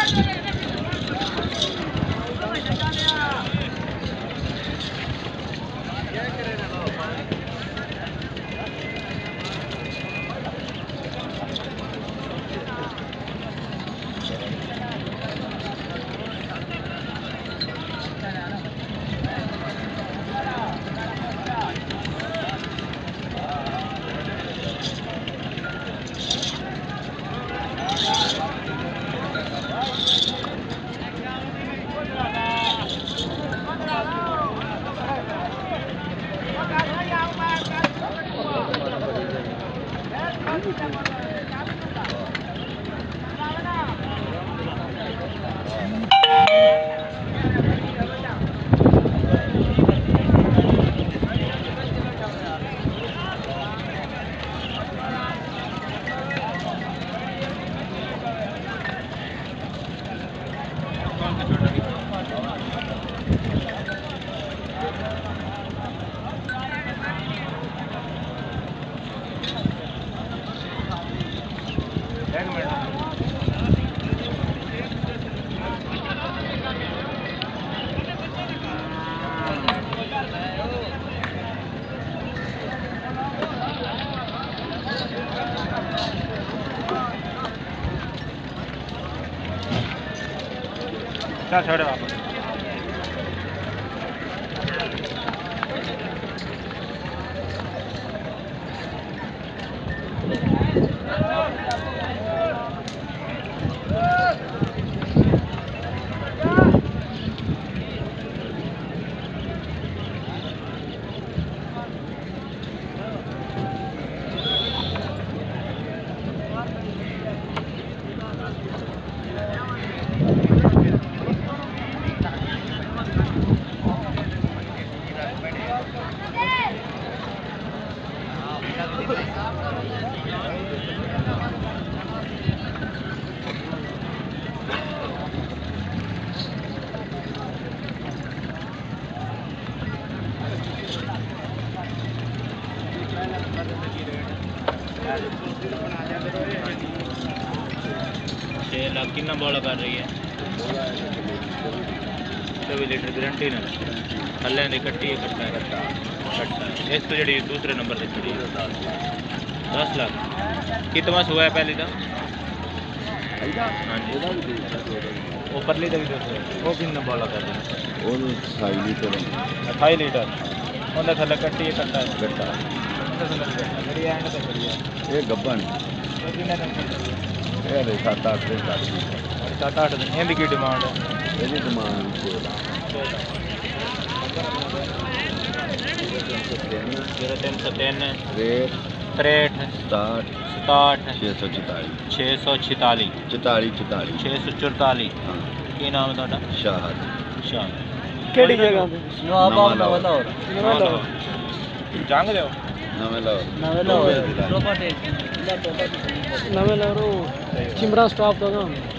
चल छोड़े वापस। कितना बॉल कर रही है 24 लीटर गारंटी ना थले की कट्टी कट्टा है इस तो जी दूसरे नंबर से खड़ी है 10 लाख कितना हुआ है पहले का हाँ जी वो परली का भी वो कितना बॉल कर रही है 28 लीटर उन्हें थले कट्टी कट्टा ये गब्बन 7-8 दिन इनकी की डिमांड है ਇਹਦੀ ਡਿਮਾਂਡ 0303 ਰੇਟ 63 67 644 644 ਹਾਂ ਕੀ ਨਾਮ ਹੈ ਤੁਹਾਡਾ ਸ਼ਾਹਦ ਕਿਹੜੀ ਜਗ੍ਹਾ ਤੇ ਨਵਾਂ ਲਾਹੌਰ ਜੰਗ ਦਿਓ ਨਵੇਂ ਲਾਹੌਰ ਨਵੇਂ ਲਾਹੌਰ ਚਿਮਰਾ ਸਟਾਪ ਤੋਂ ਨਾ